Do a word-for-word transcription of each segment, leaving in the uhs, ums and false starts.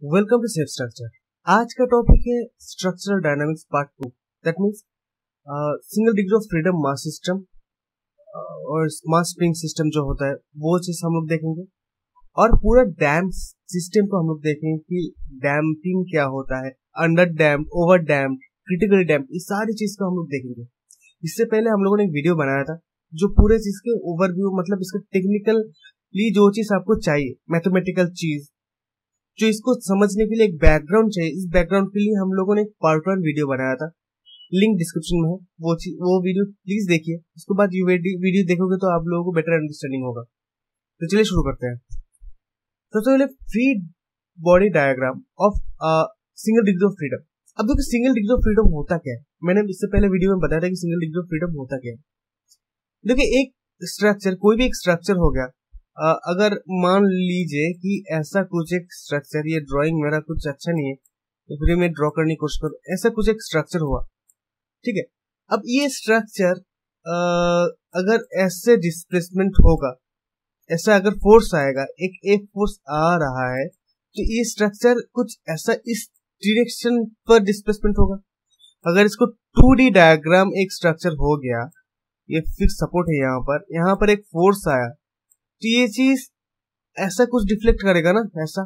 Welcome to safe structure. आज का topic है structural dynamics part two. That means single degree of freedom mass system और mass spring system जो होता है वो चीज हम लोग देखेंगे, और पूरा डैम सिस्टम को हम लोग देखेंगे कि डैम्पिंग क्या होता है, under damp, over damp, critical damp, इस सारी चीज को हम लोग देखेंगे। इससे पहले हम लोगों ने एक वीडियो बनाया था जो पूरे चीज के ओवरव्यू, मतलब इसका टेक्निकली जो चीज आपको चाहिए, मैथमेटिकल चीज जो इसको समझने के लिए एक बैकग्राउंड चाहिए, इस बैकग्राउंड के लिए हम लोगों ने एक पार्ट वन वीडियो बनाया था, लिंक डिस्क्रिप्शन में है, वो वो वीडियो प्लीज देखिए। उसके बाद ये वीडियो देखोगे तो आप लोगों को बेटर अंडरस्टैंडिंग होगा। तो चलिए शुरू करते हैं। सबसे पहले free body diagram of single degree of freedom. अब देखो सिंगल डिग्री ऑफ फ्रीडम होता क्या है, मैंने इससे पहले वीडियो में बताया था कि सिंगल डिग्री ऑफ फ्रीडम होता क्या है। देखिए एक स्ट्रक्चर, कोई भी एक स्ट्रक्चर हो गया, Uh, अगर मान लीजिए कि ऐसा कुछ एक स्ट्रक्चर, ये ड्राइंग मेरा कुछ अच्छा नहीं है तो फिर मैं ड्रॉ करने की कोशिश करूं, ऐसा कुछ एक स्ट्रक्चर हुआ, ठीक है। अब ये स्ट्रक्चर uh, अगर ऐसे डिस्प्लेसमेंट होगा, ऐसा अगर फोर्स आएगा, एक एक फोर्स आ रहा है, तो ये स्ट्रक्चर कुछ ऐसा इस डायरेक्शन पर डिस्प्लेसमेंट होगा। अगर इसको टू डी डायग्राम एक स्ट्रक्चर हो गया, ये फिक्स सपोर्ट है, यहाँ पर यहाँ पर एक फोर्स आया तो ये चीज ऐसा कुछ डिफ्लेक्ट करेगा ना, ऐसा,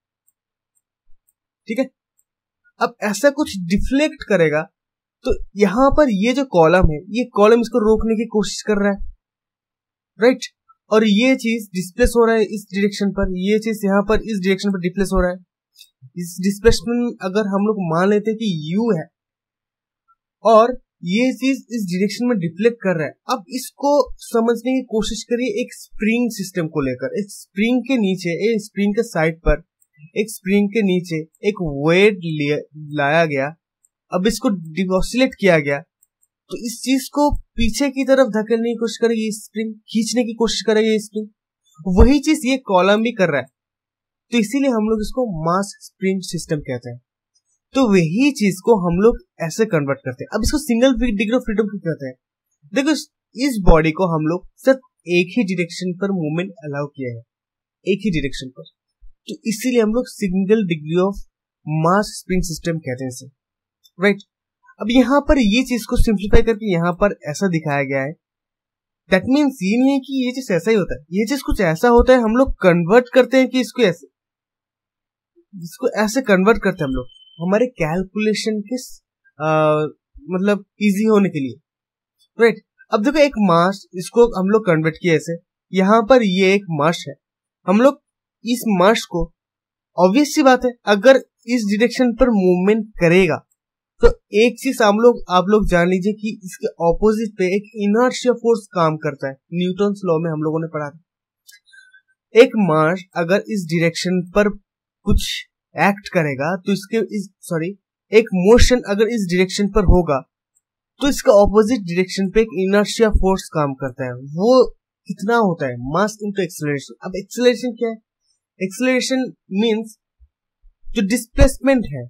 ठीक है। अब ऐसा कुछ डिफ्लेक्ट करेगा तो यहां पर ये जो कॉलम है, ये कॉलम इसको रोकने की कोशिश कर रहा है, राइट। और ये चीज डिस्प्लेस हो रहा है इस डायरेक्शन पर, ये चीज यहां पर इस डायरेक्शन पर डिस्प्लेस हो रहा है। इस डिस्प्लेसमेंट अगर हम लोग मान लेते हैं कि यू है और ये चीज इस डायरेक्शन में डिफ्लेक्ट कर रहा है, अब इसको समझने की कोशिश करिए एक स्प्रिंग सिस्टम को लेकर। एक स्प्रिंग के नीचे, एक स्प्रिंग के साइड पर, एक स्प्रिंग के नीचे एक वेट लाया गया, अब इसको डिवॉसिलेट किया गया, तो इस चीज को पीछे की तरफ धकेलने की कोशिश करेगी स्प्रिंग, खींचने की कोशिश करेगी ये स्प्रिंग। वही चीज ये कॉलम भी कर रहा है, तो इसीलिए हम लोग इसको मास स्प्रिंग सिस्टम कहते हैं। तो वही चीज को हम लोग ऐसे कन्वर्ट करते हैं। अब इसको सिंगल डिग्री ऑफ फ्रीडम क्यों कहते हैं? देखो इस बॉडी को हम लोग सिर्फ एक ही डायरेक्शन पर मूवमेंट अलाउ किया है, एक ही डायरेक्शन पर, तो इसीलिए हम लोग single degree of mass spring system कहते हैं इसे, राइट। अब यहाँ पर ये चीज को सिंप्लीफाई करके यहाँ पर ऐसा दिखाया गया है। दैट मीन्स ये नहीं है कि ये चीज ऐसा ही होता है, ये चीज कुछ ऐसा होता है, हम लोग कन्वर्ट करते हैं कि इसको ऐसे, इसको ऐसे कन्वर्ट करते हैं हम लोग हमारे कैलकुलेशन के आ, मतलब इजी होने के लिए, राइट। अब देखो एक मास, इसको हम लोग कन्वर्ट किए ऐसे, यहां पर ये एक मास है, हम लोग इस मास को, ऑब्वियस सी बात है, अगर इस डायरेक्शन पर मूवमेंट करेगा तो एक चीज हम लोग आप लोग जान लीजिए कि इसके ऑपोजिट पे एक इनर्शिया फोर्स काम करता है। न्यूटन्स लॉ में हम लोगों ने पढ़ा था, एक मास अगर इस डायरेक्शन पर कुछ एक्ट करेगा तो इसके इस सॉरी एक मोशन अगर इस डायरेक्शन पर होगा तो इसका ऑपोजिट डायरेक्शन पे एक इनर्शिया फोर्स काम करता है। वो कितना होता है? Mass into acceleration. अब एक्सेलरेशन क्या है? एक्सेलरेशन मींस जो डिस्प्लेसमेंट है,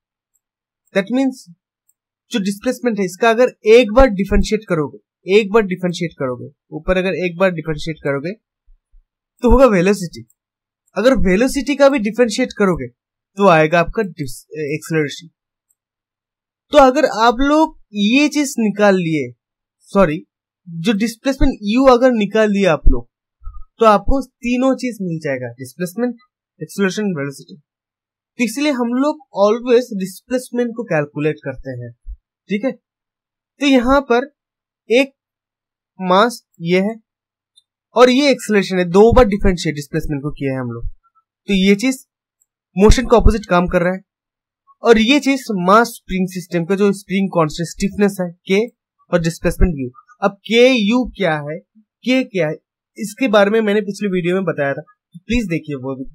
दैट मींस जो डिस्प्लेसमेंट है, इसका अगर एक बार डिफरेंशिएट करोगे, एक बार डिफरेंशिएट करोगे ऊपर, अगर एक बार डिफरेंशिएट करोगे तो होगा वेलोसिटी। अगर वेलोसिटी का भी डिफरेंशिएट करोगे तो आएगा आपका एक्सेलरेशन। तो अगर आप लोग ये चीज निकाल लिए, सॉरी जो डिस्प्लेसमेंट यू अगर निकाल लिया आप लोग, तो आपको तीनों चीज मिल जाएगा, डिस्प्लेसमेंट, एक्सेलरेशन, वेलोसिटी। तो इसलिए हम लोग ऑलवेज डिस्प्लेसमेंट को कैलकुलेट करते हैं, ठीक है। तो यहां पर एक मास ये है और ये एक्सेलरेशन है, दो बार डिफरेंशिएट डिस्प्लेसमेंट को किया है हम लोग, तो ये चीज मोशन का ऑपोजिट काम कर रहा है। और ये चीज मास स्प्रिंग सिस्टम का जो स्प्रिंग कांस्टेंट स्टिफनेस है के और डिस्प्लेसमेंट यू। अब के यू क्या है, के क्या है, इसके बारे में मैंने पिछले वीडियो में बताया था, तो प्लीज देखिए वो भी।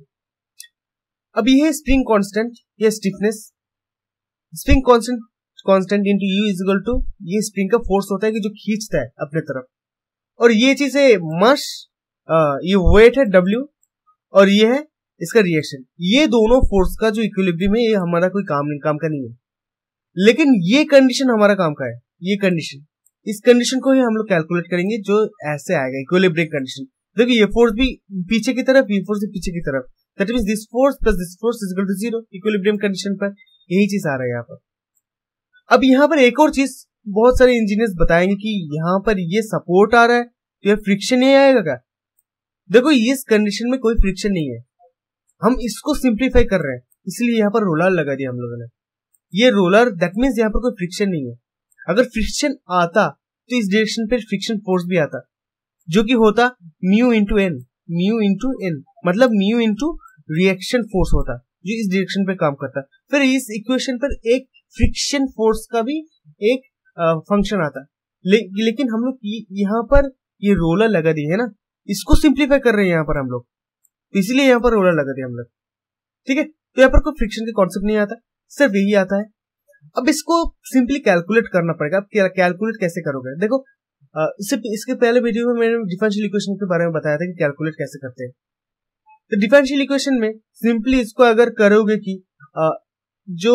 अब ये स्प्रिंग कांस्टेंट, ये stiffness, spring constant constant into U is equal to, ये स्प्रिंग का फोर्स होता है कि जो खींचता है अपने तरफ, और ये चीज है मास, ये वेट है डब्ल्यू, और ये है इसका रिएक्शन। ये दोनों फोर्स का जो इक्विलिब्रियम है, ये हमारा कोई काम नहीं, काम का नहीं है, लेकिन ये कंडीशन हमारा काम का है। ये कंडीशन, इस कंडीशन को ही हम लोग कैलकुलेट करेंगे, जो ऐसे आएगा इक्विलिब्रियम कंडीशन। देखिए ये फोर्स भी पीछे की तरफ, ये फोर्स भी पीछे की तरफ, that means this force plus this force is equal to zero, equilibrium condition पर यही चीज आ रहा है यहाँ पर। अब यहाँ पर एक और चीज बहुत सारे इंजीनियर्स बताएंगे कि यहाँ पर ये सपोर्ट आ रहा है तो ये फ्रिक्शन नहीं आएगा क्या? देखो इस कंडीशन में कोई फ्रिक्शन नहीं है, हम इसको सिंप्लीफाई कर रहे हैं इसलिए यहाँ पर रोलर लगा दिया हम लोगों ने। ये रोलर दैट मीन्स यहाँ पर कोई फ्रिक्शन नहीं है। अगर फ्रिक्शन आता तो इस डायरेक्शन पे फ्रिक्शन फोर्स भी आता जो कि होता mu into N, mu into N मतलब म्यू इंटू रिएक्शन फोर्स होता जो इस डायरेक्शन पे काम करता। फिर इस इक्वेशन पर एक फ्रिक्शन फोर्स का भी एक फंक्शन आता ले, लेकिन हम लोग यहाँ पर ये रोलर लगा दी है ना, इसको सिंप्लीफाई कर रहे हैं यहाँ पर हम लोग, इसलिए यहाँ पर रोलर लगा दिया हम लोग। ठीक है, तो यहाँ पर कोई फ्रिक्शन का कॉन्सेप्ट नहीं आता, सिर्फ यही आता है। अब इसको सिंपली कैलकुलेट करना पड़ेगा। अब कैलकुलेट कैसे करोगे? देखो इससे इसके पहले वीडियो में मैंने डिफरेंशियल इक्वेशन के बारे में बताया था कि कैलकुलेट कैसे करते हैं। तो डिफरेंशियल इक्वेशन में सिंपली इसको अगर करोगे कि जो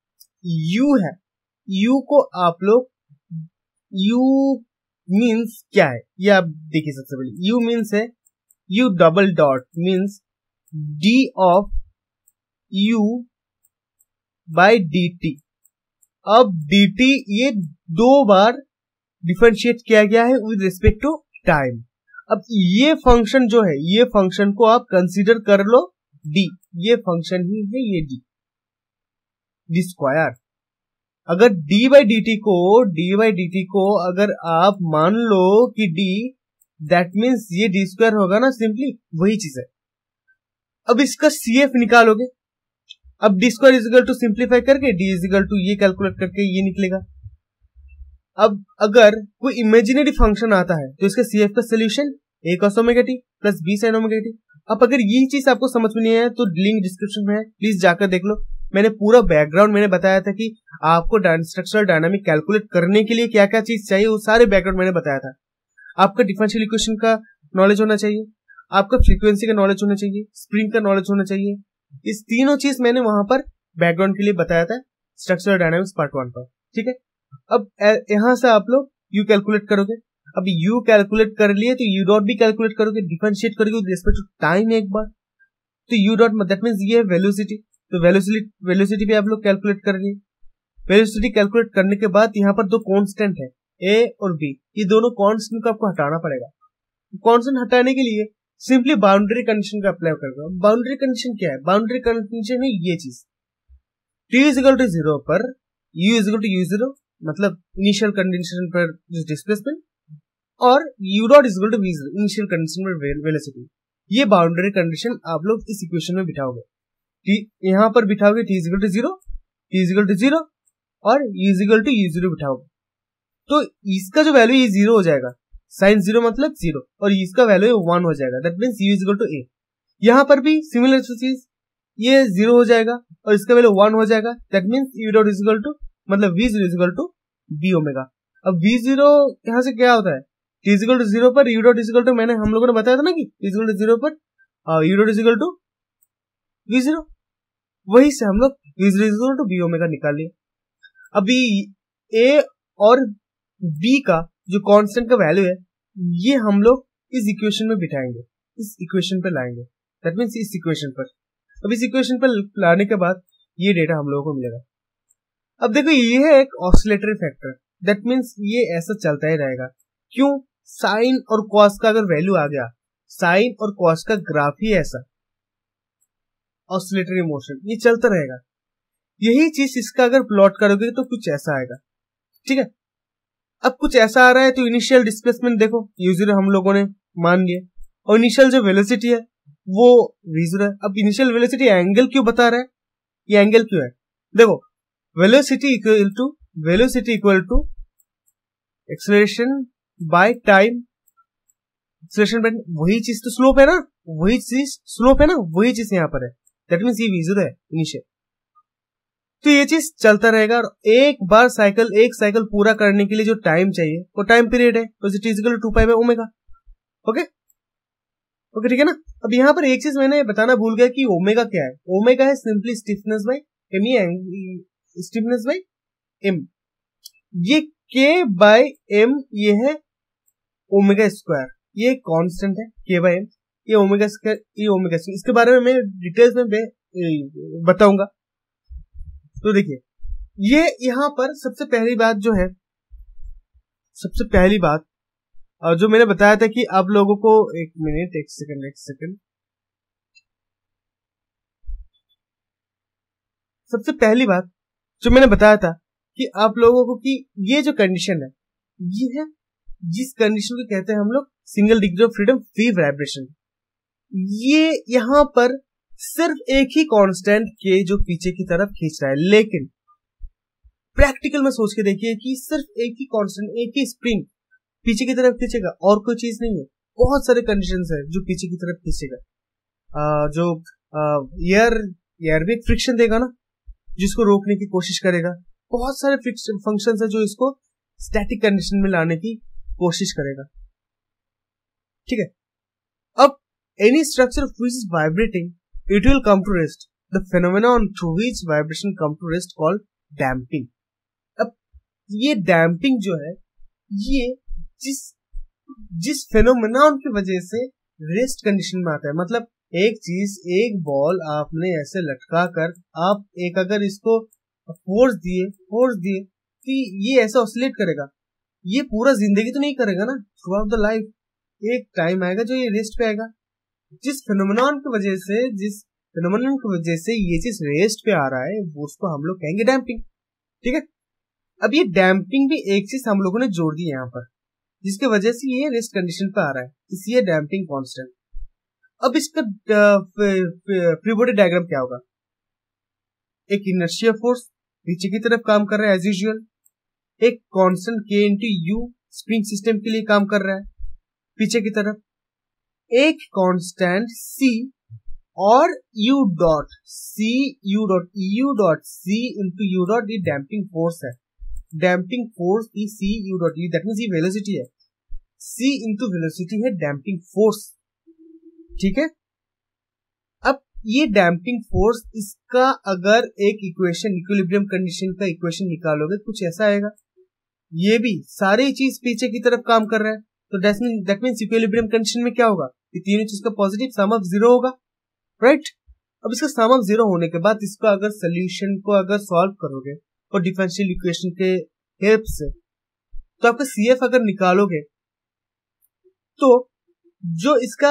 u है, u को आप लोग u मीन्स क्या है ये आप देखिए। सबसे पहले u मीन्स है u double dot means d of u by dt। अब dt ये दो बार डिफरेंशिएट किया गया है विद रिस्पेक्ट टू टाइम। अब ये फंक्शन जो है, ये फंक्शन को आप कंसीडर कर लो d, ये फंक्शन ही है ये d, d स्क्वायर। अगर d बाई डी टी को d बाई डी टी को अगर आप मान लो कि d, दैट मीन्स ये d स्क्वायर होगा ना, सिंपली वही चीज है। अब इसका C F निकालोगे, अब d square is equal to simplify करके d इज इक्वल टू ये कैलकुलेट करके ये निकलेगा। अब अगर कोई इमेजिनरी फंक्शन आता है तो इसका C F का solution a cos omega t plus b sin omega t। अब अगर ये चीज आपको समझ में नहीं आया तो लिंक डिस्क्रिप्शन में है, प्लीज जाकर देख लो। मैंने पूरा बैकग्राउंड मैंने बताया था कि आपको स्ट्रक्चरल डायनामिक कैलकुलेट करने के लिए क्या क्या चीज चाहिए, वो सारे बैकग्राउंड मैंने बताया था। आपका डिफरेंशियल इक्वेशन का नॉलेज होना चाहिए, आपका फ्रीक्वेंसी का नॉलेज होना चाहिए, स्प्रिंग का नॉलेज होना चाहिए। इस तीनों चीज मैंने वहां पर बैकग्राउंड के लिए बताया था स्ट्रक्चरल डायनामिक्स पार्ट वन पर। ठीक है, अब यहां से आप लोग यू कैलकुलेट करोगे। अब यू कैलकुलेट कर लिए तो यू डॉट भी कैलकुलेट करोगे, डिफरेंशिएट करोगे विद रिस्पेक्ट टू टाइम एक बार। तो यू डॉट दैट मींस ये है वेलोसिटी, तो वेलोसिटी वेलोसिटी भी आप लोग कैलकुलेट कर लिए। वेलोसिटी कैलकुलेट करने के बाद यहाँ पर दो कांस्टेंट है ए और बी, ये दोनों कांस्टेंट को आपको हटाना पड़ेगा। कांस्टेंट हटाने के लिए सिंपली बाउंड्री कंडीशन का अप्लाई करोगे। बाउंड्री कंडीशन क्या है? बाउंड्री कंडीशन है ये चीज, t is equal to zero पर u is equal to U zero मतलब इनिशियल कंडीशन पर डिस्प्लेसमेंट, और u dot is equal to v zero initial condition पर वेलोसिटी। ये बाउंड्री कंडीशन आप लोग इस इक्वेशन में बिठाओगे, t यहां पर बिठाओगे t is equal to zero, t is equal to zero और u is equal to U zero बिठाओगे। तो इसका जो वैल्यू ये जीरो हो जाएगा, साइन जीरो मतलब जीरो, और इसका वैल्यू वन हो जाएगा, that means u is equal to a। यहां पर भी सिमिलर चीज, ये जीरो हो जाएगा और इसका वैल्यू वन हो जाएगा, that means u dot is equal to मतलब v zero is equal to b omega. अब v जीरो यहां से क्या होता है? t is equal to zero पर u dot is equal to, मैंने हम लोगों ने बताया था ना कि t is equal to zero पर u dot is equal to v zero, वही से हम लोग v zero is equal to b omega निकाल लिए। अभी a और b का जो कांस्टेंट का वैल्यू है ये हम लोग इस इक्वेशन में बिठाएंगे, इस इक्वेशन पे लाएंगे, दैट मींस इस इक्वेशन पर। अब इस इक्वेशन पर लाने के बाद ये डेटा हम लोगों को मिलेगा। अब देखो ये है एक ऑसिलेटरी फैक्टर, दैट मींस ये ऐसा चलता ही रहेगा। क्यों? साइन और कॉस का अगर वैल्यू आ गया, साइन और कॉस का ग्राफ ही ऐसा ऑसिलेटरी मोशन ये चलता रहेगा। यही चीज इसका अगर प्लॉट करोगे तो कुछ ऐसा आएगा। ठीक है, अब कुछ ऐसा आ रहा है तो इनिशियल डिस्प्लेसमेंट देखो यू जीरो हम लोगों ने मान लिया, और इनिशियल जो वेलोसिटी है वो वी जीरो है। अब इनिशियल वेलोसिटी एंगल क्यों बता रहा है? ये एंगल क्यों है? देखो velocity equal to velocity equal to acceleration by time, acceleration by वही चीज तो स्लोप है ना, वही चीज स्लोप है ना, वही चीज यहाँ पर है, दैट मींस ये वी जीरो है इनिशियल। तो ये चीज चलता रहेगा, और एक बार साइकिल एक साइकिल पूरा करने के लिए जो टाइम चाहिए वो टाइम पीरियड है, तो it is equal to two pi by omega. Okay okay ठीक है ना। अब यहाँ पर एक चीज मैंने बताना भूल गया कि ओमेगा क्या है। ओमेगा है सिंपली स्टिफनेस बाय एम, ये स्टिफनेस बाय एम, ये के बाय एम ये है ओमेगा स्क्वायर, ये कांस्टेंट है के बाय एम, ये ओमेगा स्क्वायर, ये ओमेगा स्क्वायर, इसके बारे में मैं डिटेल्स में बताऊंगा। तो देखिए ये यहाँ पर सबसे पहली बात जो है, सबसे पहली बात जो मैंने बताया था कि आप लोगों को, एक मिनट एक सेकंड एक सेकंड सबसे पहली बात जो मैंने बताया था कि आप लोगों को कि ये जो कंडीशन है, ये है जिस कंडीशन को कहते हैं हम लोग single degree of freedom free vibration. ये यहाँ पर सिर्फ एक ही कांस्टेंट के जो पीछे की तरफ खींच रहा है, लेकिन प्रैक्टिकल में सोच के देखिए कि सिर्फ एक ही कांस्टेंट, एक ही स्प्रिंग पीछे की तरफ खींचेगा और कोई चीज नहीं है। बहुत सारे कंडीशंस है जो पीछे की तरफ खींचेगा। आ, जो एयर एयर भी फ्रिक्शन देगा ना, जिसको रोकने की कोशिश करेगा। बहुत सारे फंक्शंस है जो इसको स्टैटिक कंडीशन में लाने की कोशिश करेगा। ठीक है, अब any structure which is vibrating it will come to rest, the phenomenon through which vibration come to rest called damping. अब ये डैम्पिंग जो है, ये जिस जिस फेनोमेनन की वजह से रेस्ट कंडीशन में आता है, मतलब एक चीज, एक बॉल आपने ऐसे लटका कर आप एक अगर इसको फोर्स दिए फोर्स दिए कि ये ऐसा ऑसिलेट करेगा, ये पूरा जिंदगी तो नहीं करेगा ना, थ्रू आउट द लाइफ एक टाइम आएगा जो ये रेस्ट पे आएगा। जिस फेनोमेनन की वजह से जिस फेनोमेनन की वजह से ये चीज रेस्ट पे आ रहा है, वो उसको हम लोग कहेंगे डैम्पिंग। ठीक है, अब ये डैम्पिंग भी एक चीज हम लोगों ने जोड़ दी है यहाँ पर, जिसकी वजह से ये रेस्ट कंडीशन पे आ रहा है, इसलिए डैम्पिंग कांस्टेंट। अब इसका फ्री बॉडी डायग्राम क्या होगा? एक इनर्शिया फोर्स पीछे की तरफ काम कर रहा है एज यूजुअल, एक कांस्टेंट के इंटू यू स्प्रिंग सिस्टम के लिए काम कर रहा है पीछे की तरफ, एक कांस्टेंट सी और U dot C U dot U dot C into U dot ये डैम्पिंग फोर्स है। डैम्पिंग फोर्स की C U dot that means ये वेलोसिटी है, सी इंटू वेलोसिटी है डैम्पिंग फोर्स। ठीक है, अब ये डैम्पिंग फोर्स, इसका अगर एक इक्वेशन, इक्विलिब्रियम कंडीशन का इक्वेशन निकालोगे कुछ ऐसा आएगा। ये भी सारी चीज पीछे की तरफ काम कर रहा है, तो दैट मींस इक्विलिब्रियम कंडीशन में क्या होगा, ये तीनों चीज का पॉजिटिव सम ऑफ जीरो होगा, राइट। अब इसका सम ऑफ जीरो होने के बाद इसको अगर सोल्यूशन को अगर सॉल्व करोगे और डिफरेंशियल इक्वेशन के हेल्प से, तो आपका सी एफ अगर निकालोगे तो जो इसका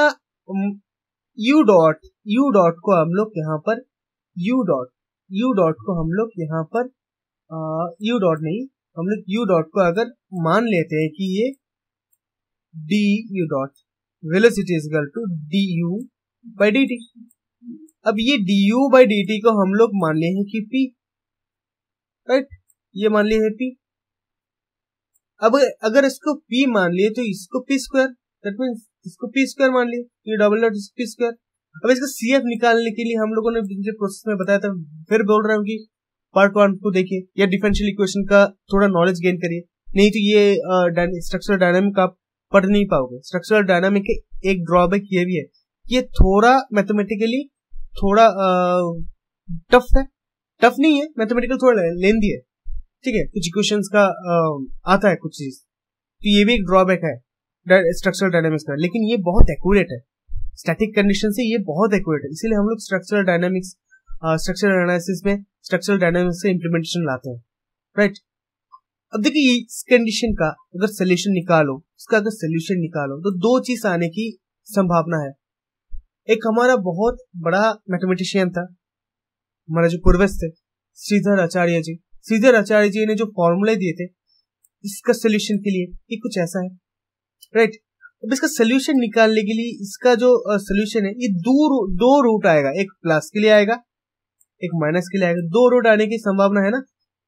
यू डॉट यू डॉट को हम लोग यहाँ पर यू डॉट यू डॉट को हम लोग यहाँ पर यू डॉट नहीं हम लोग यू डॉट को अगर मान लेते हैं कि ये D U dot velocity is equal to D U by D T. अब ये D U by D T को हम लोग मान लिए हैं कि पी, राइट, ये मान लिए हैं पी। अब अगर इसको पी मान लिए तो इसको पी स्क्वायर, दैट मींस इसको पी स्क्वायर मान लिए, ये डबल डॉट पी स्क्वायर। अब इसका सीएफ निकालने के लिए हम लोगों ने जो प्रोसेस में बताया था, फिर बोल रहा हूँ कि पार्ट वन को देखिए या डिफरेंशियल इक्वेशन का थोड़ा नॉलेज गेन करिए, नहीं तो ये स्ट्रक्चरल डायनामिक आप पढ़ नहीं पाओगे। स्ट्रक्चरल डायनामिक के एक ड्रॉबैक ये भी है कि ये थोड़ा मैथमेटिकली थोड़ा टफ है, टफ नहीं है, मैथमेटिकल थोड़ा लेंदी है। ठीक है, कुछ इक्वेशंस का आ, आता है कुछ चीज, तो ये भी एक ड्रॉबैक है स्ट्रक्चरल डायनामिक्स का, लेकिन ये बहुत एक्यूरेट है स्टैटिक कंडीशन से, ये बहुत एक्यूरेट है। इसीलिए हम लोग स्ट्रक्चरल डायनामिक्स स्ट्रक्चरल एनालिसिस में स्ट्रक्चरल डायनामिक्स से इंप्लीमेंटेशन लाते हैं, राइट। अब देखिए इस कंडीशन का अगर सोल्यूशन निकालो, इसका अगर सोल्यूशन निकालो तो दो चीज आने की संभावना है। एक हमारा बहुत बड़ा मैथमेटिशियन था, हमारा जो पूर्वज थे श्रीधर आचार्य जी, श्रीधर आचार्य जी ने जो फॉर्मूले दिए थे इसका सोल्यूशन के लिए, ये कुछ ऐसा है, राइट। अब इसका सोल्यूशन निकालने के लिए इसका जो सोल्यूशन है, ये दो दो रूट आएगा, एक प्लस के लिए आएगा, एक माइनस के लिए आएगा, दो रूट आने की संभावना है ना,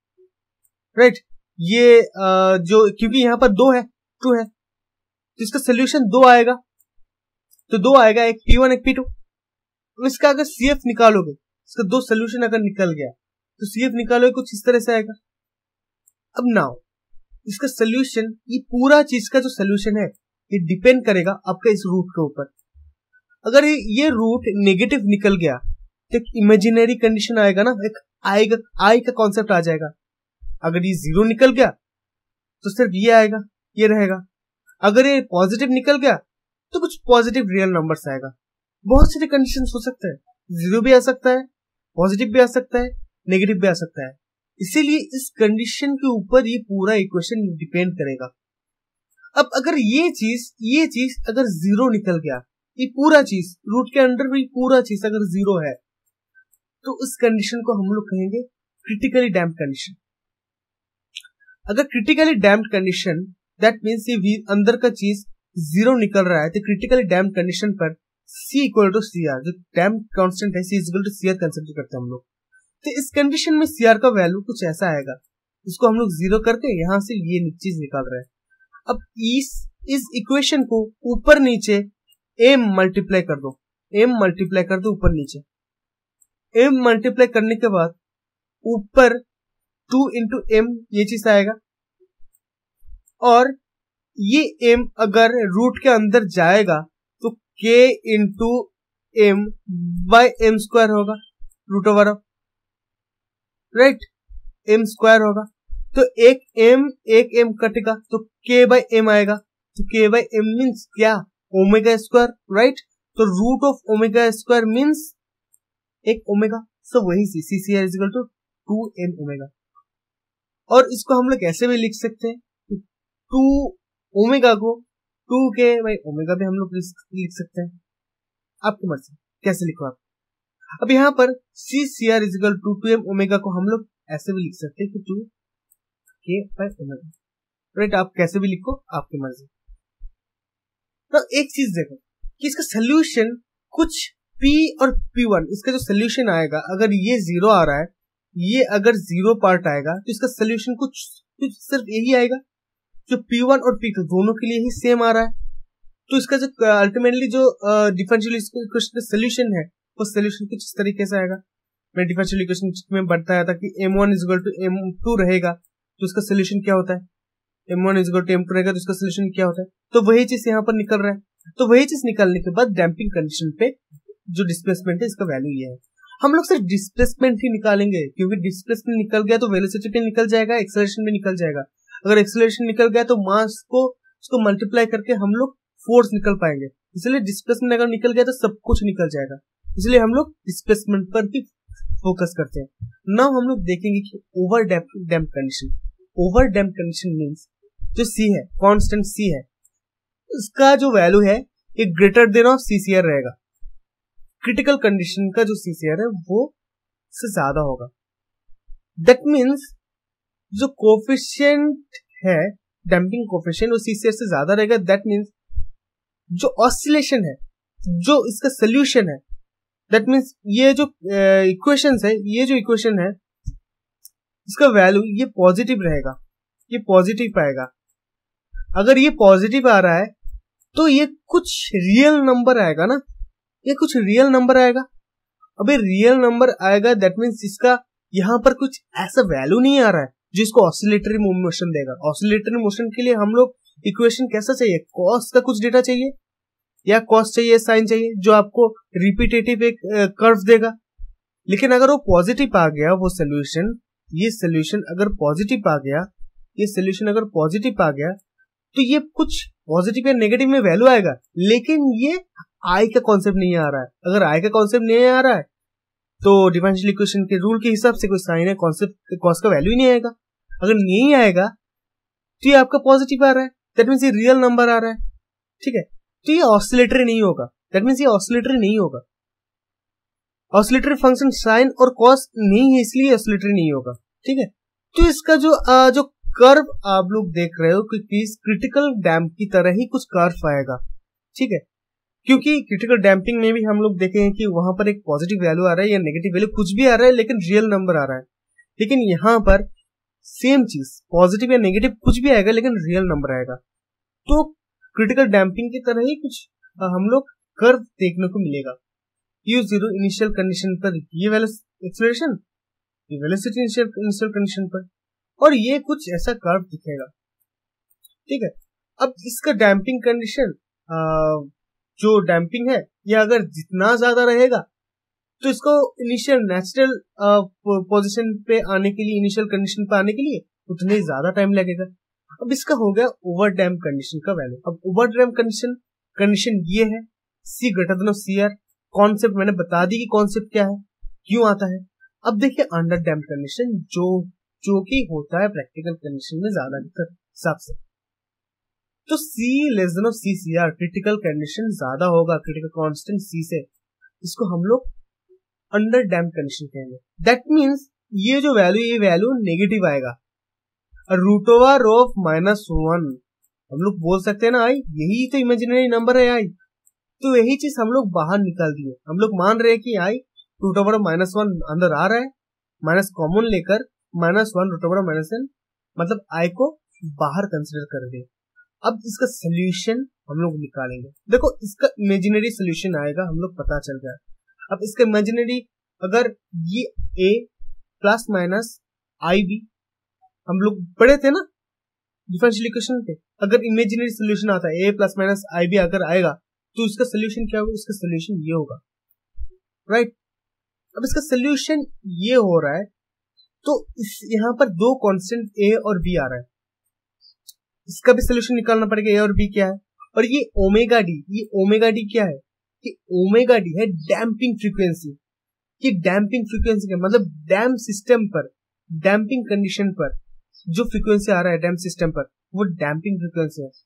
राइट। ये आ, जो क्योंकि यहाँ पर दो है, टू है, तो इसका सोल्यूशन दो आएगा, तो दो आएगा, एक पी वन एक पी टू। तो इसका अगर सीएफ निकालोगे, इसका दो सोल्यूशन अगर निकल गया तो सीएफ निकालोगे कुछ इस तरह से आएगा। अब नाउ इसका सोल्यूशन, ये पूरा चीज का जो सोल्यूशन है ये डिपेंड करेगा आपका इस रूट के ऊपर। अगर ये रूट नेगेटिव निकल गया तो एक इमेजिनरी कंडीशन आएगा ना, एक आई का आई का कॉन्सेप्ट आ जाएगा। अगर ये जीरो निकल गया तो सिर्फ ये आएगा, ये रहेगा। अगर ये पॉजिटिव निकल गया तो कुछ पॉजिटिव रियल नंबर्स आएगा। बहुत सारे कंडीशंस हो सकते हैं, जीरो भी आ सकता है, पॉजिटिव भी आ सकता है, नेगेटिव भी आ सकता है। इसीलिए इस कंडीशन के ऊपर ये पूरा इक्वेशन डिपेंड करेगा। अब अगर ये चीज ये चीज अगर जीरो निकल गया, ये पूरा चीज रूट के अंडर भी पूरा चीज अगर जीरो है, तो उस कंडीशन को हम लोग कहेंगे क्रिटिकली डैम्प्ड कंडीशन। अगर critically damped condition, that means ये अंदर का चीज जीरो निकल रहा है, तो क्रिटिकली डैम्प्ड कंडीशन पर C equal to C R, जो डैम्प्ड कांस्टेंट है, C equal to C R consider करते हैं हम लोग। तो इस कंडीशन में C R का वैल्यू कुछ ऐसा आएगा, इसको हम लोग जीरो करके यहां से ये चीज निकाल रहे हैं। अब इस इस इक्वेशन को ऊपर नीचे m मल्टीप्लाई कर दो, m मल्टीप्लाई कर दो ऊपर नीचे। m मल्टीप्लाई करने के बाद ऊपर टू इंटू एम ये चीज आएगा, और ये m अगर रूट के अंदर जाएगा तो k into M by M square होगा, root over of, right, m square होगा। तो एक m एक m कटेगा तो k बाई एम आएगा, तो k बाई एम मीन्स क्या, ओमेगा स्क्वायर, राइट। तो root of omega square means एक ओमेगा, सो वही C C C R is equal to two M omega. और इसको हम लोग ऐसे भी लिख सकते हैं, टू ओमेगा को टू के बाई ओमेगा भी हम लोग लिख सकते हैं, आपकी मर्जी कैसे लिखो आप। अब यहाँ पर C C R is equal to two M omega को हम लोग ऐसे भी लिख सकते हैं कि to K by omega, right. आप कैसे भी लिखो, आपकी मर्जी। तो एक चीज देखो कि इसका सोल्यूशन कुछ P और P वन, इसका जो सोल्यूशन आएगा, अगर ये जीरो आ रहा है, ये अगर जीरो पार्ट आएगा तो इसका सोल्यूशन कुछ कुछ सिर्फ यही आएगा, जो P वन और P टू दोनों के लिए ही सेम आ रहा है। तो इसका जो अल्टीमेटली जो डिफरेंशियल इक्वेशन का सोल्यूशन है, वो सोल्यूशन कुछ इस तरीके से आएगा। मैं डिफरेंशियल इक्वेशन में बताया था कि M one is equal to M two रहेगा, तो उसका सोल्यूशन क्या होता है, M one is equal to M two रहेगा, तो उसका सोल्यूशन क्या होता है। तो वही चीज यहाँ पर निकल रहा है। तो वही चीज निकलने के बाद डैम्पिंग कंडीशन पे जो डिस्प्लेसमेंट है, इसका वैल्यू ये है। हम लोग सिर्फ डिस्प्लेसमेंट ही निकालेंगे, क्योंकि डिस्प्लेसमेंट निकल गया तो वेलोसिटी भी निकल जाएगा, एक्सेलरेशन भी निकल जाएगा। अगर एक्सेलरेशन निकल गया तो मास को उसको मल्टीप्लाई करके हम लोग फोर्स निकल पाएंगे। इसलिए डिस्प्लेसमेंट अगर निकल गया तो सब कुछ निकल जाएगा, इसलिए हम लोग डिस्प्लेसमेंट पर भी फोकस करते हैं। नाउ हम लोग देखेंगे कि over damp condition. Over damp condition means जो सी है, कांस्टेंट सी है, उसका जो वैल्यू है ये ग्रेटर देन ऑफ सीसीआर रहेगा। क्रिटिकल कंडीशन का जो सीसीआर है वो से ज्यादा होगा। दैट मीन्स जो कोफिशिएंट है, डैम्पिंग कोफिशिएंट, वो सीसीआर से ज्यादा रहेगा। दैट मीन्स जो ऑसिलेशन है, जो इसका सोल्यूशन है, दैट मीन्स ये जो इक्वेशंस है, ये जो इक्वेशन है, इसका वैल्यू ये पॉजिटिव रहेगा, ये पॉजिटिव पाएगा। अगर ये पॉजिटिव आ रहा है तो ये कुछ रियल नंबर आएगा ना, ये कुछ रियल नंबर आएगा। अबे रियल नंबर आएगा, दैट मीन्स इसका यहाँ पर कुछ ऐसा वैल्यू नहीं आ रहा है जो इसको ऑसिलेटरी मोशन देगा। ऑसिलेटरी मोशन के लिए हम लोग इक्वेशन कैसा चाहिए, कॉस का कुछ डेटा चाहिए, या कॉस चाहिए, साइन चाहिए, जो आपको रिपीटेटिव एक कर्व देगा। लेकिन अगर वो पॉजिटिव आ गया, वो सोल्यूशन, ये सोल्यूशन अगर पॉजिटिव आ गया, ये सोल्यूशन अगर पॉजिटिव आ गया, तो ये कुछ पॉजिटिव या नेगेटिव में वैल्यू आएगा, लेकिन ये आई का कॉन्सेप्ट नहीं आ रहा है। अगर आई का कॉन्सेप्ट नहीं आ रहा है तो डिफरेंशियल इक्वेशन के रूल के हिसाब से कोई साइन है, कॉन्सेप्ट कॉस का वैल्यू ही नहीं आएगा। अगर नहीं आएगा तो ये आपका पॉजिटिव आ रहा है, दैट मीन्स ये रियल नंबर आ रहा है, ठीक है। तो ये ऑसिलेटरी नहीं होगा, दैट मीन्स ये ऑसिलेटरी नहीं होगा। ऑसिलेटरी फंक्शन साइन और कॉस नहीं है, इसलिए ऑसिलेटरी नहीं होगा, ठीक है। तो इसका जो आ, जो कर्व आप लोग देख रहे हो कि क्रिटिकल डैम्प की तरह ही कुछ कर्व आएगा, ठीक है। क्योंकि क्रिटिकल डैम्पिंग में भी हम लोग देखेंगे कि वहां पर एक पॉजिटिव वैल्यू आ रहा है या नेगेटिव वैल्यू, कुछ भी आ रहा है, लेकिन रियल नंबर आ रहा है। लेकिन यहाँ पर सेम चीज, पॉजिटिव या नेगेटिव कुछ भी आएगा, लेकिन रियल नंबर आएगा। तो क्रिटिकल डैम्पिंग की तरह ही कुछ हम लोग कर्व देखने को मिलेगा। यू जीरो इनिशियल कंडीशन पर ये एक्सेलरेशन, ये वेलोसिटी इनिशियल कंडीशन पर, और ये कुछ ऐसा कर्व दिखेगा, ठीक है। अब इसका डैम्पिंग कंडीशन, जो डैम्पिंग है, ये अगर जितना ज्यादा रहेगा तो इसको इनिशियल नेचुरल पोजीशन पे आने के लिए, इनिशियल कंडीशन पे आने के लिए उतने ही ज्यादा टाइम लगेगा। अब इसका हो गया ओवर डैम्प कंडीशन का वैल्यू। अब ओवर डैम्प कंडीशन कंडीशन ये है, C greater than C R. Concept मैंने बता दी कि कॉन्सेप्ट क्या है, क्यों आता है। अब देखिए अंडर डैम्प्ड कंडीशन जो जो कि होता है प्रैक्टिकल कंडीशन में ज्यादा हिसाब से, तो C less than C C R critical condition ज्यादा होगा क्रिटिकल कांस्टेंट C से, इसको हम लोग अंडर डैम्प्ड कंडीशन कहेंगे। दैट मींस ये जो वैल्यू ये वैल्यू नेगेटिव आएगा। Root over of minus one हम लोग बोल सकते हैं ना आई, यही तो इमेजिनरी नंबर है आई, तो यही चीज हम लोग बाहर निकाल दिए। हम लोग मान रहे हैं कि I root over minus one अंदर आ रहा है, माइनस कॉमन लेकर minus one root over minus one मतलब आई को बाहर कंसिडर कर दे। अब इसका सोल्यूशन हम लोग निकालेंगे। देखो इसका इमेजिनरी सोल्यूशन आएगा, हम लोग पता चल गया। अब इसका इमेजिनरी अगर ये a plus minus I B, हम लोग पढ़े थे ना डिफरेंशियल इक्वेशन पे, अगर इमेजिनरी सोल्यूशन आता है a plus minus I B अगर आएगा तो इसका सोल्यूशन क्या होगा, इसका सोल्यूशन ये होगा, राइट। अब इसका सोल्यूशन ये हो रहा है, तो इस यहाँ पर दो कांस्टेंट a और b आ रहा है, इसका भी सोल्यूशन निकालना पड़ेगा a और b क्या है। और ये ओमेगा डी, ये ओमेगा डी क्या है, कि ओमेगा डी है डैम्पिंग फ्रीक्वेंसी। कि डैम्पिंग फ्रीक्वेंसी का मतलब डैम सिस्टम पर, डैम्पिंग कंडीशन पर जो फ्रीक्वेंसी आ रहा है डैम सिस्टम पर, वो डैम्पिंग फ्रीक्वेंसी है।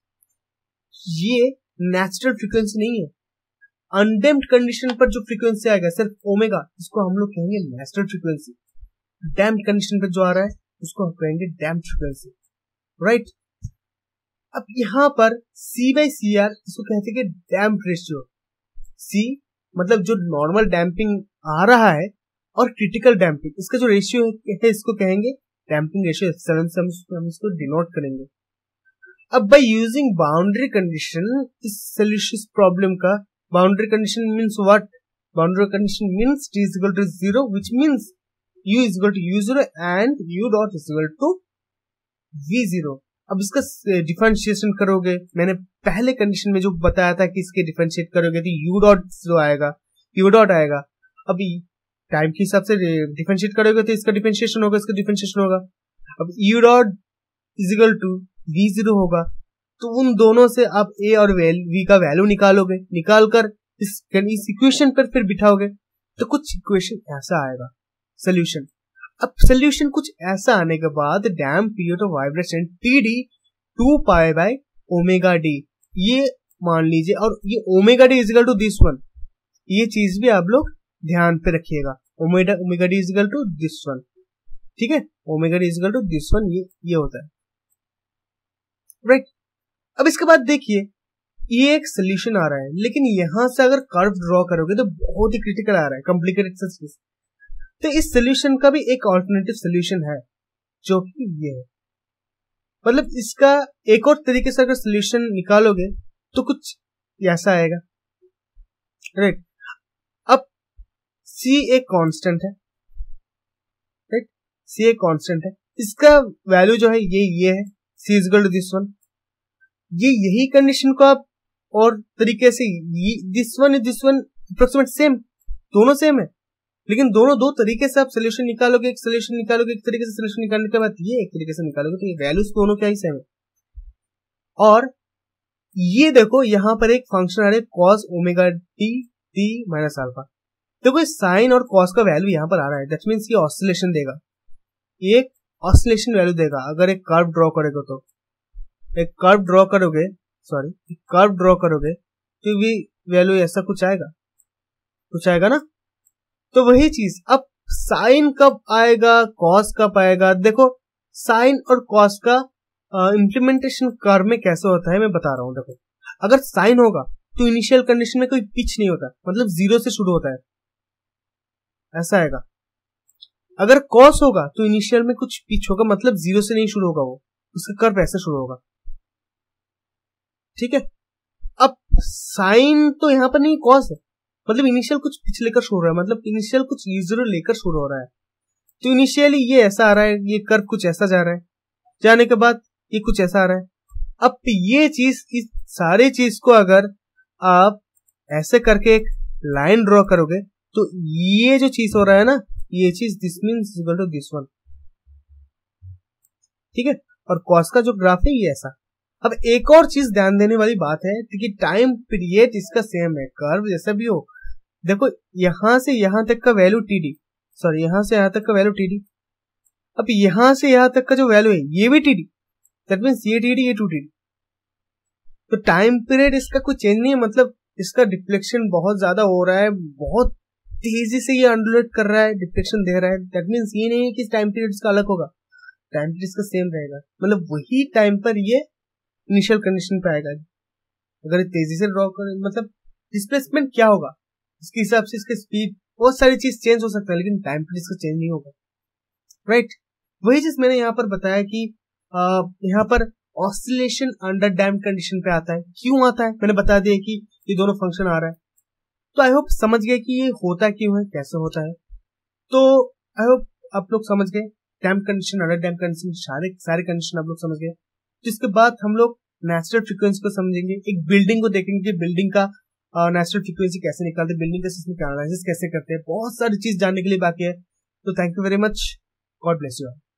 ये नेचुरल फ्रीक्वेंसी नहीं है। अनडैम्प्ड कंडीशन पर जो फ्रीक्वेंसी आएगा सिर्फ ओमेगा, इसको हम लोग कहेंगे नेचुरल फ्रीक्वेंसी। डैम्प्ड कंडीशन पर जो आ रहा है उसको हम कहेंगे डैम्प्ड फ्रीक्वेंसी, राइट। अब यहां पर C बाई सी आर इसको कहते हैं डैम्प रेशियो। C मतलब जो नॉर्मल डैम्पिंग आ रहा है और क्रिटिकल डैम्पिंग, इसका जो रेशियो है इसको कहेंगे डैम्पिंग रेशियो। एप्सिलॉन से हम इसको, हम इसको डिनोट करेंगे। अब बाय यूजिंग बाउंड्री कंडीशन, इस सोल्यूशन प्रॉब्लम का boundary condition means what, boundary condition means t is equal to zero, which means u is equal to u zero and u dot is equal to v zero। अब इसका differentiation करोगे, मैंने पहले condition में जो बताया था कि इसके डिफरेंशिएट करोगे तो u डॉट जो आएगा u डॉट आएगा। अभी टाइम के हिसाब से डिफरेंशिएट करोगे तो इसका डिफरेंशिएशन होगा, इसका डिफरेंशिएशन होगा। अब u dot is equal to v zero होगा, तो उन दोनों से आप a और v का वैल्यू निकालोगे, निकालकर इस इस इक्वेशन पर फिर बिठाओगे तो कुछ इक्वेशन ऐसा आएगा सोल्यूशन। अब सोल्यूशन कुछ ऐसा आने के बाद damp period of vibration T D two pi by omega D, ये मान लीजिए, और ये omega D is equal to this one, ये चीज भी आप लोग ध्यान पे रखिएगा। Omega omega D is equal to this one, ठीक है, omega D is equal to this one, ये ये होता है, राइट। अब इसके बाद देखिए ये एक सोल्यूशन आ रहा है, लेकिन यहां से अगर कर्व ड्रॉ करोगे तो बहुत ही क्रिटिकल आ रहा है, कॉम्प्लिकेटेड सच। तो इस सोल्यूशन का भी एक ऑल्टरनेटिव सोल्यूशन है जो कि ये है, मतलब इसका एक और तरीके से अगर सोल्यूशन निकालोगे तो कुछ ऐसा आएगा, राइट। अब C एक कांस्टेंट है, राइट, C एक कांस्टेंट है, इसका वैल्यू जो है ये ये है C is equal to this one. ये यही कंडीशन को आप और तरीके से this one this one approximate same, दोनों सेम है, लेकिन दोनों दो तरीके से आप सोल्यूशन निकालोगे। एक सोल्यूशन निकालोगे एक तरीके से, सोल्यूशन निकालने के बाद ये एक तरीके से निकालोगे, तो ये वैल्यूज दोनों क्या ही सेम है। और ये देखो यहाँ पर एक फंक्शन आ रहा है cos omega T T minus alpha. देखो साइन और कॉस का वैल्यू यहाँ पर आ रहा है, दैट मीन्स ये ऑसिलेशन देगा, एक ऑसिलेशन वैल्यू देगा। अगर एक कर्व ड्रॉ करोगे तो एक कर्व ड्रॉ करोगे सॉरी कर्व ड्रॉ करोगे तो भी वैल्यू ऐसा कुछ आएगा, कुछ आएगा ना। तो वही चीज, अब साइन कब आएगा कॉस कब आएगा, देखो साइन और कॉस का इम्प्लीमेंटेशन कर्व में कैसे होता है मैं बता रहा हूं। देखो अगर साइन होगा तो इनिशियल कंडीशन में कोई पिच नहीं होता, मतलब जीरो से शुरू होता है, ऐसा आएगा। अगर कॉस होगा तो इनिशियल में कुछ पिच होगा, मतलब जीरो से नहीं शुरू होगा, वो उसका कर्व ऐसे शुरू होगा, ठीक है। अब साइन तो यहां पर नहीं कॉस है, मतलब इनिशियल कुछ पिच लेकर शुरू हो रहा है, मतलब इनिशियल कुछ जीरो लेकर शुरू हो रहा है। तो इनिशियली ये ऐसा आ रहा है, ये कर्व कुछ ऐसा जा रहा है, जाने के बाद ये कुछ ऐसा आ रहा है। अब ये चीज, इस सारे चीज को अगर आप ऐसे करके एक लाइन ड्रॉ करोगे तो ये जो चीज हो रहा है ना, ये चीज this means equal to this one, ठीक है। और कॉस का जो ग्राफ है ये ऐसा। अब एक और चीज ध्यान देने वाली बात है कि टाइम पीरियड इसका सेम है, कर्व जैसा भी हो। देखो यहां से यहां तक का वैल्यू टीडी, सॉरी यहां से यहां तक का वैल्यू टीडी, अब यहां से यहां तक का जो वैल्यू है ये भी टीडी, दैट मींस ये टीडी ये टू टीडी। तो टाइम पीरियड इसका कोई चेंज नहीं है, मतलब इसका डिफ्लेक्शन बहुत ज्यादा हो रहा है, बहुत तेजी से ये अंडुलेट कर रहा है, डिफ्लेक्शन दे रहा है। दैट मींस ये नहीं है कि टाइम पीरियड इसका अलग होगा, टाइम पीरियड इसका सेम रहेगा, मतलब वही टाइम पर ये इनिशियल कंडीशन पे आएगा। अगर तेजी से ड्रॉ करें मतलब डिस्प्लेसमेंट क्या होगा इसके हिसाब से इसके स्पीड बहुत सारी चीज चेंज हो सकता है, लेकिन टाइम पीरियड इसका चेंज नहीं होगा, राइट। वही चीज मैंने यहाँ पर बताया कि यहाँ पर ऑसिलेशन अंडर डैम्ड कंडीशन पे आता है। क्यों आता है मैंने बता दिया कि ये दोनों फंक्शन आ रहा है। तो आई होप समझ गए कि ये होता क्यों है, कैसे होता है। तो आई होप आप लोग समझ गए damped condition, under damped condition, सारे सारे कंडीशन आप लोग समझ गए। जिसके बाद हम लोग नेचुरल फ्रीक्वेंसी को समझेंगे, एक बिल्डिंग को देखेंगे कि बिल्डिंग का नेचुरल फ्रीक्वेंसी कैसे निकालते हैं, बिल्डिंग का सिस्टम का एनालिसिस कैसे करते हैं, बहुत सारी चीज जानने के लिए बाकी है। तो thank you very much, God bless you.